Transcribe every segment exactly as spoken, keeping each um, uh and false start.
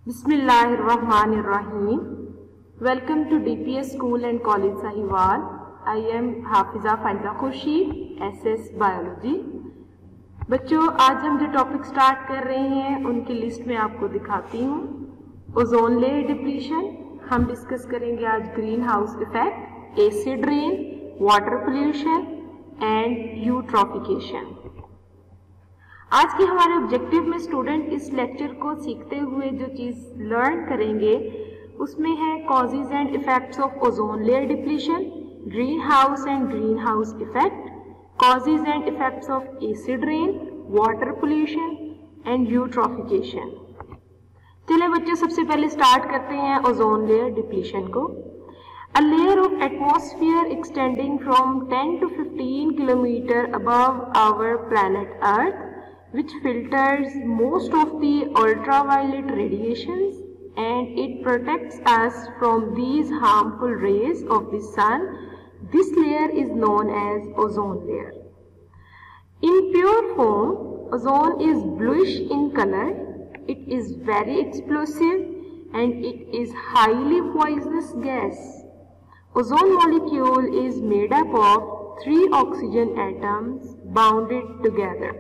Bismillahirrahmanirrahim. Welcome to D P S School and College Sahiwal. I am Hafiza Faiza Khurshid, S S biology. बच्चों, आज हम जो topic start कर रहे हैं उनकी लिस्ट में आपको दिखाती हूँ। ओजोन लेयर डिप्लीशन, हम डिस्कस करेंगे आज green house effect, acid rain, water pollution and eutrophication. आज के हमारे ऑब्जेक्टिव में स्टूडेंट इस लेक्चर को सीखते हुए जो चीज लर्न करेंगे उसमें है causes and effects of ozone layer depletion, green house and green house effect, causes and effects of acid rain, water pollution and eutrophication. चलिए बच्चों, सबसे पहले स्टार्ट करते हैं ओजोन लेयर डिप्लीशन को। A layer of atmosphere extending from ten to fifteen kilometer above our planet Earth, which filters most of the ultraviolet radiations and it protects us from these harmful rays of the sun. This layer is known as ozone layer. In pure form, ozone is bluish in color. It is very explosive and it is highly poisonous gas. Ozone molecule is made up of three oxygen atoms bounded together.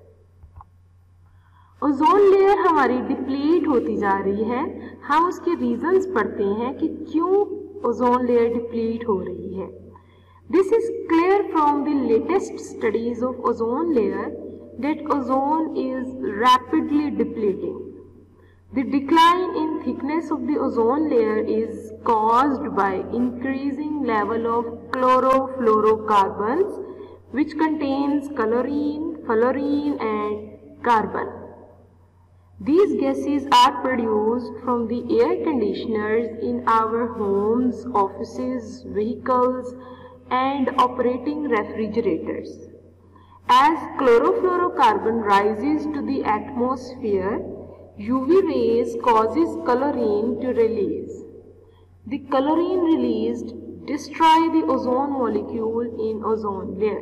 Ozone layer हमारी deplete होती जा रही है। हम उसके reasons पढ़ते हैं कि क्यों ओजोन लेयर डिप्लीट हो रही है। This is clear from the latest studies of ozone layer that ozone is rapidly depleting. The decline in thickness of the ozone layer is caused by increasing level of chlorofluorocarbons which contains chlorine, fluorine and carbon. These gases are produced from the air conditioners in our homes, offices, vehicles, and operating refrigerators. As chlorofluorocarbon rises to the atmosphere, U V rays causes chlorine to release. The chlorine released destroy the ozone molecule in ozone layer.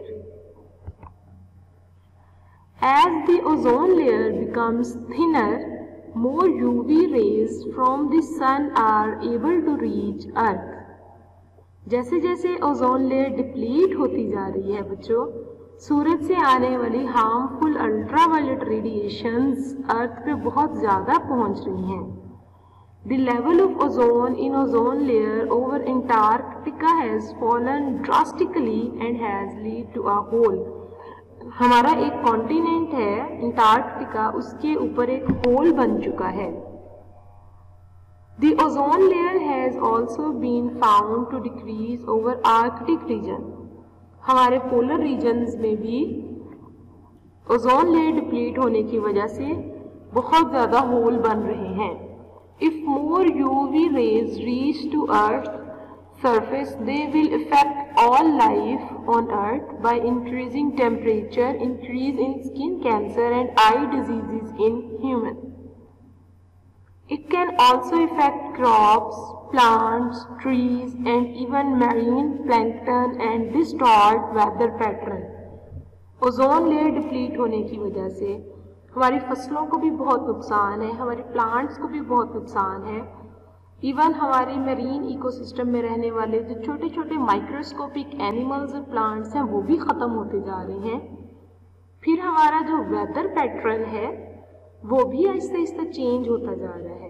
As the ozone layer becomes thinner, more U V rays from the sun are able to reach Earth. जैसे जैसे ozone layer deplete होती जा रही है बच्चों, सूरज से आने वाली हार्मफुल अल्ट्रावायलेट रेडिएशंस अर्थ पे बहुत ज़्यादा पहुंच रही हैं. The level of ozone in ozone layer over Antarctica has fallen drastically and has led to a hole. हमारा एक कॉन्टिनेंट है अंटार्कटिका, उसके ऊपर एक होल बन चुका है. The ozone layer has also been found to decrease over Arctic region. हमारे पोलर रीजन्स में भी ओजोन लेयर डिप्लीट होने की वजह से बहुत ज़्यादा होल बन रहे हैं. If more U V rays reach to Earth surface, they will affect all life on Earth by increasing temperature, increase in skin cancer and eye diseases in human. It can also affect crops, plants, trees and even marine plankton and distort weather pattern. Ozone layer deplete होने की वजह से हमारी फसलों को भी बहुत नुकसान है, हमारे प्लांट्स को भी बहुत नुकसान है. इवन हमारे मरीन इकोसिस्टम में रहने वाले जो छोटे छोटे माइक्रोस्कोपिक एनिमल्स और प्लांट्स हैं वो भी ख़त्म होते जा रहे हैं. फिर हमारा जो वेदर पैटर्न है वो भी आहिस्ते आहिस्ते चेंज होता जा रहा है.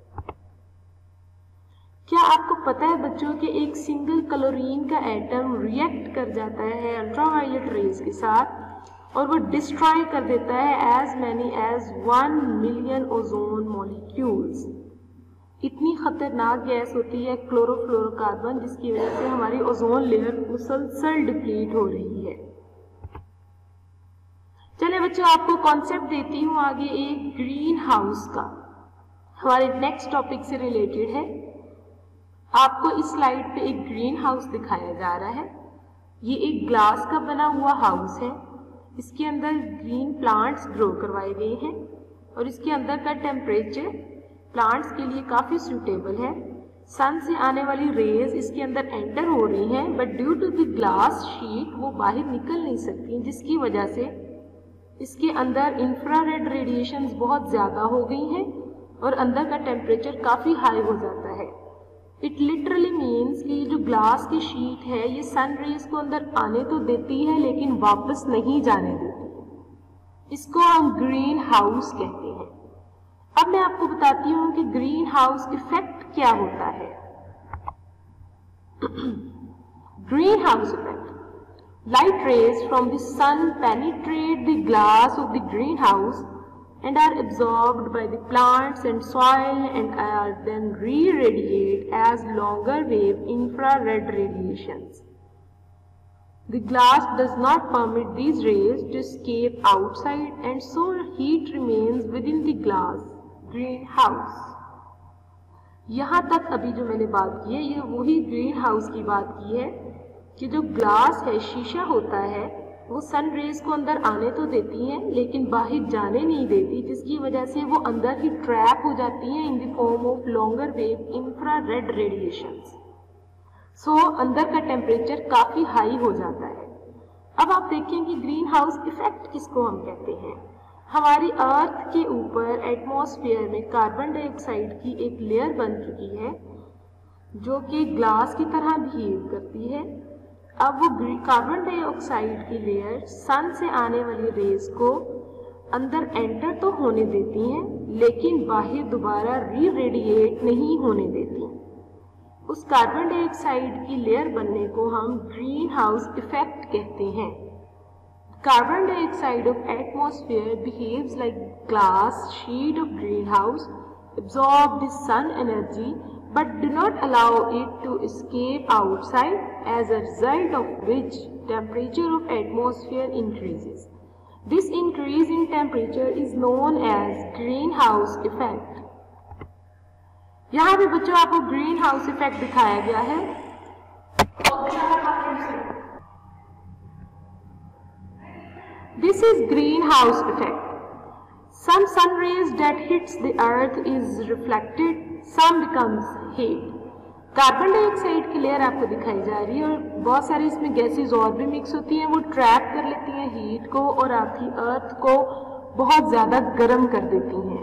क्या आपको पता है बच्चों कि एक सिंगल क्लोरीन का एटम रिएक्ट कर जाता है अल्ट्रावायलेट रेज के साथ और वो डिस्ट्रॉय कर देता है as many as one million ozone molecules. इतनी खतरनाक गैस होती है क्लोरोफ्लोरोकार्बन, जिसकी वजह से हमारी ओजोन लेयर मुसलसल डिप्लीट हो रही है. चलिए बच्चों, आपको कॉन्सेप्ट देती हूँ आगे एक ग्रीन हाउस का, हमारे नेक्स्ट टॉपिक से रिलेटेड है. आपको इस स्लाइड पे एक ग्रीन हाउस दिखाया जा रहा है. ये एक ग्लास का बना हुआ हाउस है. इसके अंदर ग्रीन प्लांट्स ग्रो करवाए गए हैं और इसके अंदर का टेम्परेचर प्लांट्स के लिए काफ़ी सूटेबल है. सन से आने वाली रेज इसके अंदर एंटर हो रही हैं, but due to the glass sheet वो बाहर निकल नहीं सकती, जिसकी वजह से इसके अंदर इंफ्रारेड रेडिएशंस बहुत ज़्यादा हो गई हैं और अंदर का टेम्परेचर काफ़ी हाई हो जाता है। इट लिटरली मीन्स कि जो ग्लास की शीट है ये सन रेज को अंदर आने तो देती है लेकिन वापस नहीं जाने देती। इसको हम ग्रीन हाउस कहते हैं। अब मैं आपको बताती हूँ कि ग्रीन हाउस इफेक्ट क्या होता है। Green house effect, light rays from the sun penetrate the glass of the greenhouse and are absorbed by the plants and soil and are then re-radiate as longer wave infrared radiations. The glass does not permit these rays to escape outside and so heat remains within the glass greenhouse. यहाँ तक अभी जो मैंने बात की है ये वही ग्रीन हाउस की बात की है कि जो ग्लास है, शीशा होता है, वो सन रेज को अंदर आने तो देती हैं लेकिन बाहर जाने नहीं देती, जिसकी वजह से वो अंदर ही ट्रैप हो जाती हैं in the form of longer wave infrared radiations. So अंदर का टेम्परेचर काफ़ी हाई हो जाता है। अब आप देखें कि ग्रीन हाउस इफेक्ट किसको हम कहते हैं। हमारी अर्थ के ऊपर एटमॉस्फेयर में कार्बन डाइऑक्साइड की एक लेयर बन चुकी है जो कि ग्लास की तरह बिहेव करती है। अब वो कार्बन डाइऑक्साइड की लेयर सन से आने वाली रेज को अंदर एंटर तो होने देती हैं लेकिन बाहर दोबारा री रेडिएट नहीं होने देती। उस कार्बन डाइऑक्साइड की लेयर बनने को हम ग्रीन हाउस इफेक्ट कहते हैं। Carbon dioxide of atmosphere behaves like glass sheet of green house, absorb the sun energy but do not allow it to escape outside, as a result of which temperature of atmosphere increases. This increase in temperature is known as greenhouse effect. यहाँ पे बच्चों आपको green house effect दिखाया गया है। This is greenhouse effect. Some sun rays that hits the earth is reflected, some becomes heat. Carbon dioxide की layer आपको दिखाई जा रही है और बहुत सारी इसमें गैसेस और भी मिक्स होती हैं, वो ट्रैप कर लेती हैं हीट को और आपकी अर्थ को बहुत ज्यादा गर्म कर देती हैं।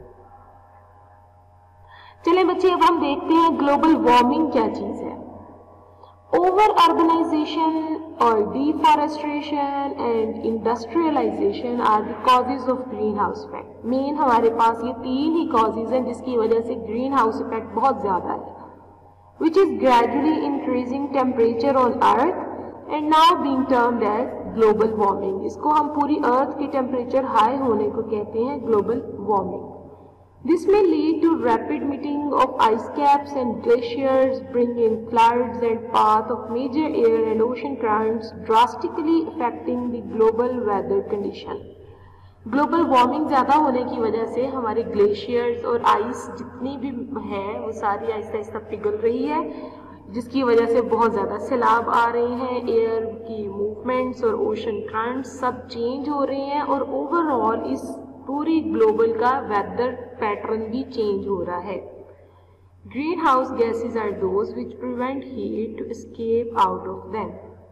चलें बच्चे, अब हम देखते हैं ग्लोबल वार्मिंग क्या चीज है। ओवर अर्बनाइजेशन और deforestation and industrialisation are the causes of green house effect. Main हमारे पास ये तीन ही कॉजेज हैं जिसकी वजह से ग्रीन हाउस इफेक्ट बहुत ज्यादा है, which is gradually increasing temperature on earth and now being termed as global warming. इसको हम पूरी अर्थ के टेम्परेचर हाई होने को कहते हैं global warming. This may lead to rapid melting of ice caps and glaciers, bringing floods and path of major air and ocean currents, drastically affecting the global weather condition. Global warming ज़्यादा होने की वजह से हमारे glaciers और ice जितनी भी है वो सारी आहिस्ता आहिस्ता पिघल रही है, जिसकी वजह से बहुत ज़्यादा सैलाब आ रहे हैं, एयर की मूवमेंट्स और ओशन करंट्स सब चेंज हो रहे हैं और ओवरऑल इस पूरी ग्लोबल का वेदर पैटर्न भी चेंज हो रहा है। Green house gases are those which prevent heat to escape out of them.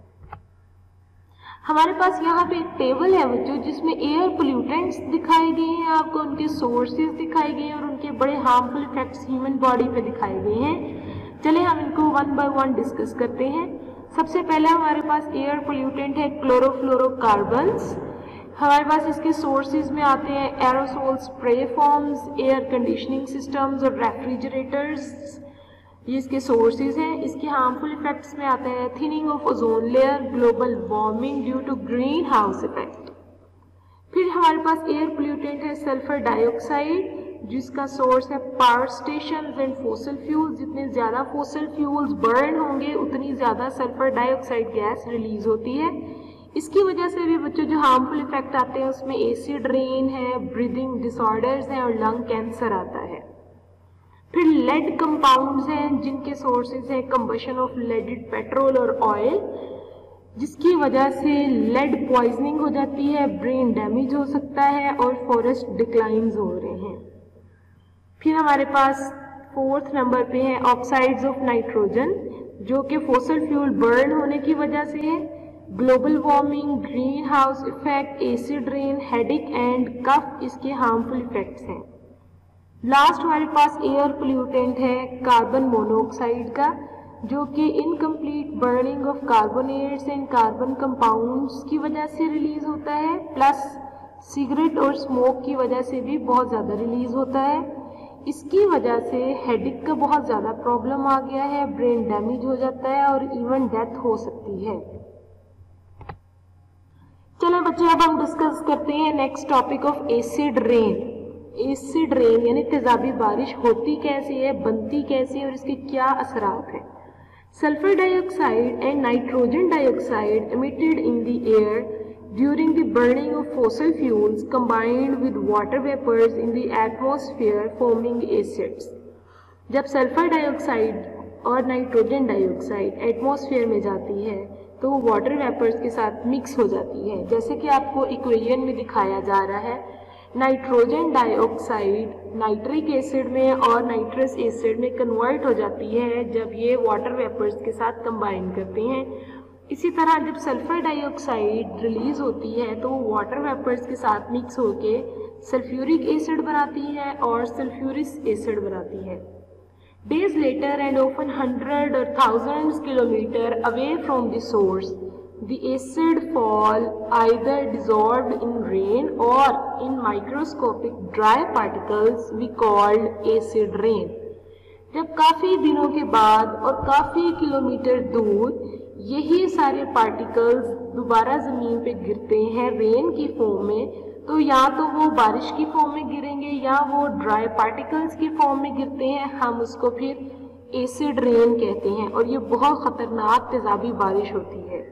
हमारे पास यहाँ पे एक टेबल है बच्चों जिसमें एयर पोल्यूटेंट्स दिखाए गए हैं, आपको उनके सोर्सेज दिखाए गए हैं और उनके बड़े हार्मफुल इफेक्ट्स ह्यूमन बॉडी पे दिखाए गए हैं। चले हम इनको वन बाय वन डिस्कस करते हैं। सबसे पहले हमारे पास एयर पोल्यूटेंट है क्लोरोफ्लोरोकार्बन्स। हमारे पास इसके सोर्सेज में आते हैं aerosol spray forms, air conditioning systems और रेफ्रिजरेटर्स, ये इसके सोर्सेज हैं। इसके हार्मफुल इफेक्ट्स में आते हैं thinning of ozone layer, global warming due to green house effect. फिर हमारे पास एयर पोल्यूटेंट है सल्फर डाइऑक्साइड, जिसका सोर्स है power station and fossil fuels. जितने ज़्यादा फोसिल फ्यूल्स बर्न होंगे उतनी ज़्यादा सल्फर डाइऑक्साइड गैस रिलीज होती है। इसकी वजह से भी बच्चों जो हार्मफुल इफेक्ट आते हैं उसमें एसिड रेन है, ब्रीदिंग डिसऑर्डर्स हैं और लंग कैंसर आता है। फिर लेड कंपाउंड्स हैं जिनके सोर्सेज हैं कंबशन ऑफ लेडेड पेट्रोल और ऑयल, जिसकी वजह से लेड पॉइजनिंग हो जाती है, ब्रेन डैमेज हो सकता है और फॉरेस्ट डिक्लाइंस हो रहे हैं। फिर हमारे पास फोर्थ नंबर पे है ऑक्साइड्स ऑफ नाइट्रोजन, जो कि फॉसिल फ्यूल बर्न होने की वजह से है। Global warming, green house effect, acid rain, headache and cough इसके हार्मफुल इफेक्ट्स हैं। लास्ट हमारे पास एयर पोल्यूटेंट है कार्बन मोनोऑक्साइड का, जो कि incomplete burning of carbonates and carbon compounds की वजह से रिलीज होता है, प्लस सिगरेट और स्मोक की वजह से भी बहुत ज़्यादा रिलीज होता है। इसकी वजह से हेडेक का बहुत ज़्यादा प्रॉब्लम आ गया है, ब्रेन डैमेज हो जाता है और इवन डेथ हो सकती है। चलो बच्चों, अब हम डिस्कस करते हैं next topic of acid rain. Acid rain यानी तेजाबी बारिश होती कैसे है, बनती कैसे है और इसके क्या असरात हैं। Sulphur dioxide and nitrogen dioxide emitted in the air during the burning of fossil fuels combined with water vapors in the atmosphere forming acids। जब सल्फर डाइऑक्साइड और नाइट्रोजन डाइऑक्साइड एटमॉस्फेयर में जाती है तो वो वाटर वेपर्स के साथ mix हो जाती है, जैसे कि आपको इक्वेशन में दिखाया जा रहा है। नाइट्रोजन डाइऑक्साइड नाइट्रिक एसिड में और नाइट्रस एसिड में कन्वर्ट हो जाती है जब ये वाटर वेपर्स के साथ कंबाइन करते हैं। इसी तरह जब सल्फर डाइऑक्साइड रिलीज होती है तो वो वाटर वेपर्स के साथ मिक्स होके सल्फ्यूरिक एसिड बनाती है और सल्फ्यूरिस एसिड बनाती है। Days later and often hundred or thousands kilometre away from the source the acid fall either dissolved in rain or in microscopic dry particles we called acid rain। जब काफ़ी दिनों के बाद और काफ़ी किलोमीटर दूर यही सारे पार्टिकल्स दोबारा ज़मीन पे गिरते हैं रेन की फॉर्म में, तो या तो वो बारिश की फॉर्म में गिरेंगे या वो ड्राई पार्टिकल्स की फॉर्म में गिरते हैं, हम उसको फिर एसिड रेन कहते हैं और ये बहुत ख़तरनाक तेजाबी बारिश होती है।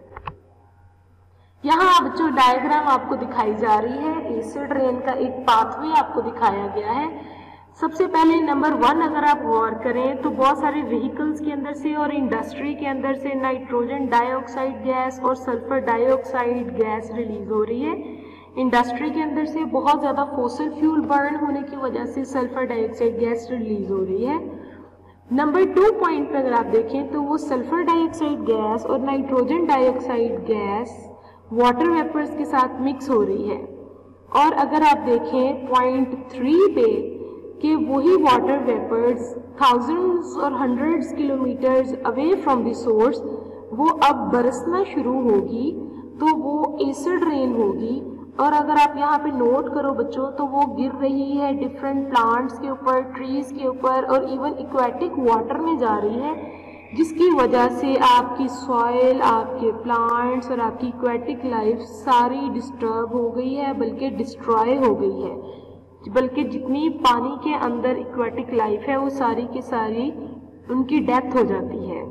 यहाँ बच्चों डायग्राम आपको दिखाई जा रही है, एसिड रेन का एक पाथवे आपको दिखाया गया है। सबसे पहले नंबर वन अगर आप गौर करें तो बहुत सारे व्हीकल्स के अंदर से और इंडस्ट्री के अंदर से नाइट्रोजन डाइऑक्साइड गैस और सल्फर डाइऑक्साइड गैस रिलीज हो रही है। इंडस्ट्री के अंदर से बहुत ज़्यादा फॉसिल फ्यूल बर्न होने की वजह से सल्फर डाइऑक्साइड गैस रिलीज हो रही है। नंबर टू पॉइंट पर अगर आप देखें तो वो सल्फर डाइऑक्साइड गैस और nitrogen dioxide gas water vapours के साथ मिक्स हो रही है। और अगर आप देखें पॉइंट थ्री पे कि वही वाटर वेपर्स थाउजेंड्स और hundreds kilometres away from the source वो अब बरसना शुरू होगी तो वो एसिड रेन होगी। और अगर आप यहाँ पे नोट करो बच्चों तो वो गिर रही है डिफरेंट प्लांट्स के ऊपर, ट्रीज के ऊपर और इवन एक्वेटिक वाटर में जा रही है, जिसकी वजह से आपकी सॉइल, आपके प्लांट्स और आपकी एक्वेटिक लाइफ सारी डिस्टर्ब हो गई है, बल्कि डिस्ट्रॉय हो गई है, बल्कि जितनी पानी के अंदर एक्वेटिक लाइफ है वो सारी की सारी उनकी डेथ हो जाती है।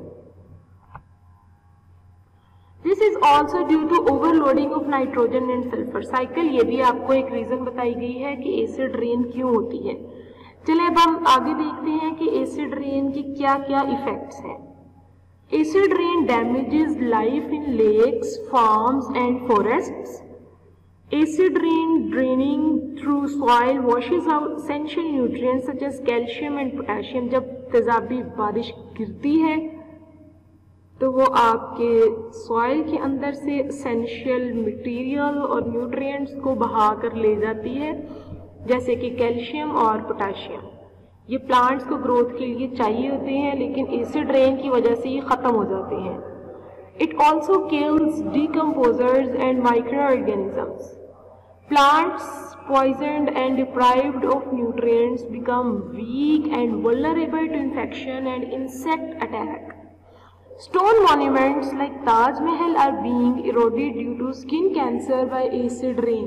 This is also due to overloading of nitrogen and sulphur cycle. ये भी आपको एक रीजन बताई गई है कि एसिड रेन क्यों होती है। चलिए अब हम आगे देखते हैं कि एसिड रेन की क्या क्या इफेक्ट्स हैं। Acid rain damages life in lakes, farms and forests. Acid rain draining through soil washes out essential nutrients such as calcium and potassium। जब तेजाबी बारिश गिरती है तो वो आपके सॉइल के अंदर से एसेंशियल मटेरियल और न्यूट्रिएंट्स को बहा कर ले जाती है, जैसे कि कैल्शियम और पोटाशियम। ये प्लांट्स को ग्रोथ के लिए चाहिए होते हैं, लेकिन एसिड रेन की वजह से ये ख़त्म हो जाते हैं। It also kills decomposers and microorganisms। Plants poisoned and deprived of nutrients become weak and vulnerable to infection and insect attack। Stone monuments like Taj Mahal are being eroded due to skin cancer by acid rain।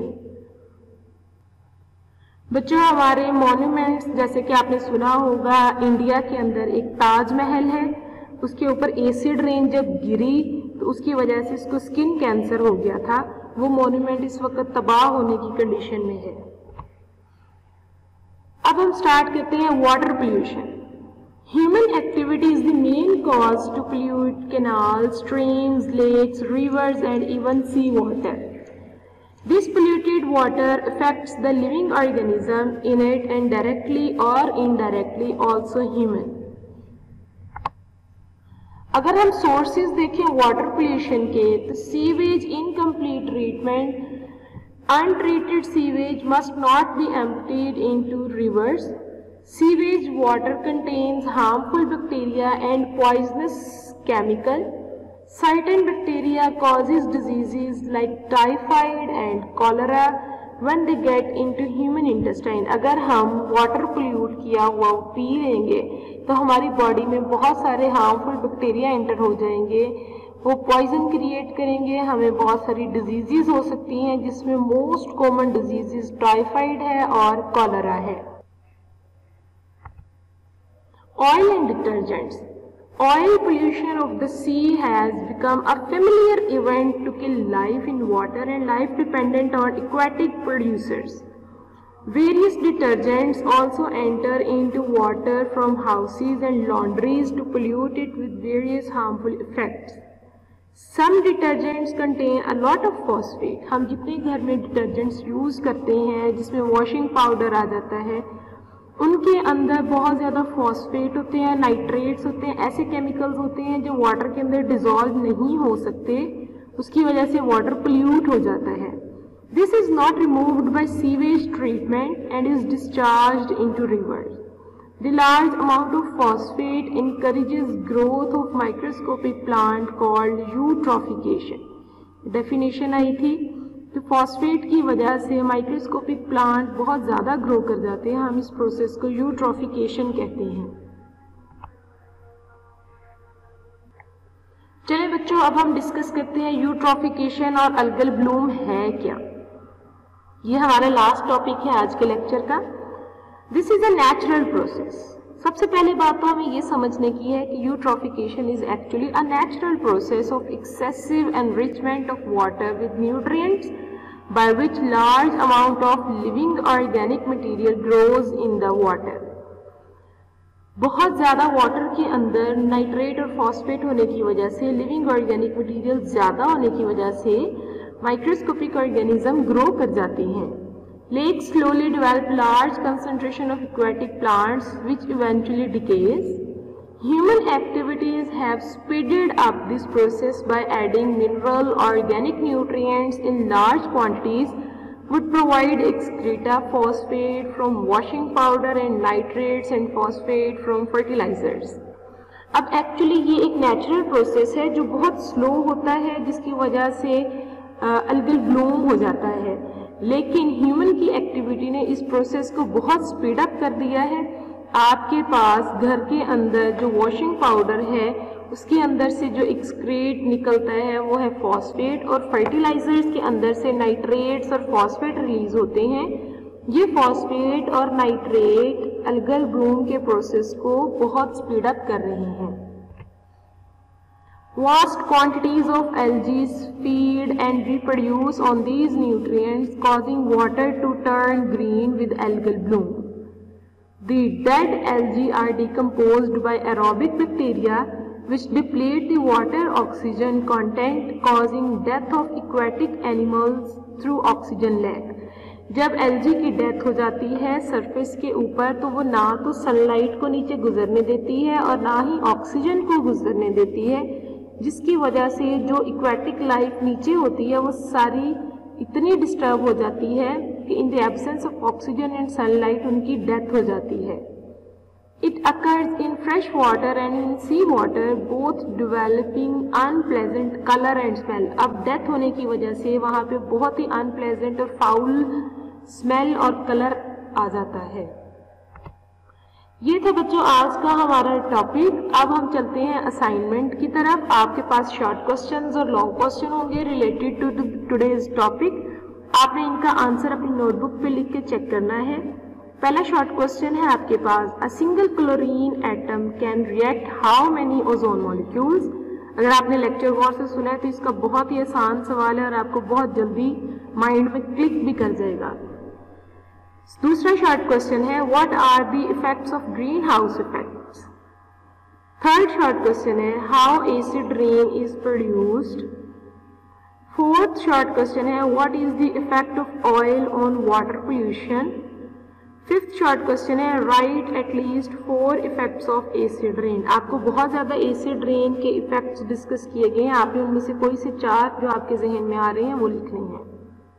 बच्चों हमारे monuments जैसे कि आपने सुना होगा, India के अंदर एक ताज महल है, उसके ऊपर एसिड रेन जब गिरी तो उसकी वजह से इसको स्किन कैंसर हो गया था। वो मॉन्यूमेंट इस वक्त तबाह होने की कंडीशन में है। अब हम स्टार्ट करते हैं water pollution. Human activity is the main cause to pollute canal, streams, lakes, rivers and even sea water. This polluted water affects the living organism in it and directly or indirectly also human। अगर हम sources देखें water pollution के तो sewage incomplete treatment, untreated sewage must not be emptied into rivers. Sewage water contains harmful bacteria and poisonous chemical. Certain bacteria causes diseases like typhoid and cholera when they get into human intestine. अगर हम water pollute किया हुआ P लेंगे तो हमारी body में बहुत सारे हार्मफुल बैक्टीरिया एंटर हो जाएंगे, वो पॉइजन क्रिएट करेंगे, हमें बहुत सारी डिजीजेस हो सकती हैं जिसमें मोस्ट कॉमन डिजीजेस टाइफाइड है और कॉलरा है। Oil and detergents. Oil pollution of the sea has become a familiar event to kill life in water and life dependent on aquatic producers. Various detergents also enter into water from houses and laundries to pollute it with various harmful effects. Some detergents contain a lot of phosphate. हम जितने घर में detergents use करते हैं जिसमें washing powder आ जाता है, उनके अंदर बहुत ज़्यादा फॉस्फेट होते हैं, नाइट्रेट्स होते हैं, ऐसे केमिकल्स होते हैं जो वाटर के अंदर डिजॉल्व नहीं हो सकते, उसकी वजह से वाटर पोल्यूट हो जाता है। This is not removed by sewage treatment and is discharged into rivers. The large amount of phosphate encourages growth of microscopic plant called eutrophication. Definition आई थी कि फॉस्फेट की वजह से माइक्रोस्कोपिक प्लांट बहुत ज़्यादा ग्रो कर जाते हैं, हम इस प्रोसेस को यूट्रॉफिकेशन कहते हैं। चलिए बच्चों, अब हम डिस्कस करते हैं यूट्रॉफिकेशन और अलगल ब्लूम है क्या। ये हमारा लास्ट टॉपिक है आज के लेक्चर का। This is a natural process. सबसे पहले बात तो हमें ये समझने की है कि eutrophication is actually a natural process of excessive enrichment of water with nutrients by which large amount of living organic material grows in the water. बहुत ज़्यादा वाटर के अंदर नाइट्रेट और फॉस्फेट होने की वजह से, लिविंग ऑर्गेनिक मटेरियल ज़्यादा होने की वजह से माइक्रोस्कोपिक ऑर्गेनिज्म ग्रो कर जाते हैं। Lakes slowly develop large concentration of aquatic plants which eventually decays. Human activities have speeded up this process by adding mineral organic nutrients in large quantities would provide excreta, phosphate from washing powder and nitrates and phosphate from fertilizers. अब actually ये एक natural process है जो बहुत slow होता है, जिसकी वजह से अलगल ब्लूम हो जाता है, लेकिन ह्यूमन की एक्टिविटी ने इस प्रोसेस को बहुत स्पीड अप कर दिया है। आपके पास घर के अंदर जो वॉशिंग पाउडर है उसके अंदर से जो एक्सक्रीट निकलता है वो है फॉस्फेट, और फर्टिलाइजर्स के अंदर से नाइट्रेट्स और फॉस्फेट रिलीज होते हैं। ये फॉस्फेट और नाइट्रेट अलगल ब्लूम के प्रोसेस को बहुत स्पीड अप कर रहे हैं। Vast quantities of algae feed and reproduce on these nutrients, causing water to turn green with algal bloom. The dead algae are decomposed by aerobic bacteria, which deplete the water oxygen content, causing death of aquatic animals through oxygen lack. जब algae की death हो जाती है surface के ऊपर, तो वो ना तो सनलाइट को नीचे गुजरने देती है और ना ही ऑक्सीजन को गुजरने देती है, जिसकी वजह से जो इक्वेटिक लाइफ नीचे होती है वो सारी इतनी डिस्टर्ब हो जाती है कि in the absence of oxygen and sunlight उनकी डेथ हो जाती है। It occurs in fresh water and in sea water both developing unpleasant colour and smell. अब डेथ होने की वजह से वहाँ पे बहुत ही अनप्लेजेंट और फाउल स्मेल और कलर आ जाता है। ये था बच्चों आज का हमारा टॉपिक। अब हम चलते हैं असाइनमेंट की तरफ। आपके पास शॉर्ट क्वेश्चंस और लॉन्ग क्वेश्चन होंगे रिलेटेड टू टुडेज टॉपिक। आपने इनका आंसर अपनी नोटबुक पे लिख के चेक करना है। पहला शॉर्ट क्वेश्चन है आपके पास, a single chlorine atom can react how many ozone molecules. अगर आपने लेक्चर गौर से सुना है तो इसका बहुत ही आसान सवाल है और आपको बहुत जल्दी माइंड में क्लिक भी कर जाएगा। दूसरा शॉर्ट क्वेश्चन है, what are the effects of green house effects. Third short question है, how acid rain is produced. Fourth short question है, what is the effect of oil on water pollution. Fifth short question है, write at least four effects of acid rain. आपको बहुत ज्यादा acid rain के effects discussed किए गए हैं, आपने उनमें से कोई से चार जो आपके जहन में आ रहे हैं वो लिखने हैं।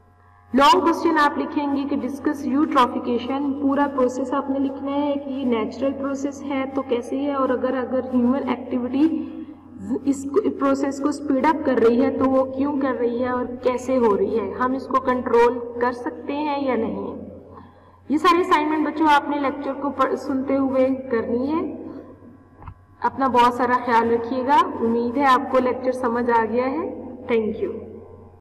लॉन्ग क्वेश्चन आप लिखेंगे कि डिस्कस यूट्रॉफिकेशन, पूरा प्रोसेस आपने लिखना है कि ये नेचुरल प्रोसेस है तो कैसे है, और अगर अगर ह्यूमन एक्टिविटी इस प्रोसेस को स्पीड अप कर रही है तो वो क्यों कर रही है और कैसे हो रही है, हम इसको कंट्रोल कर सकते हैं या नहीं। ये सारे असाइनमेंट बच्चों आपने लेक्चर को सुनते हुए करनी है। अपना बहुत सारा ख्याल रखिएगा। उम्मीद है आपको लेक्चर समझ आ गया है। Thank you.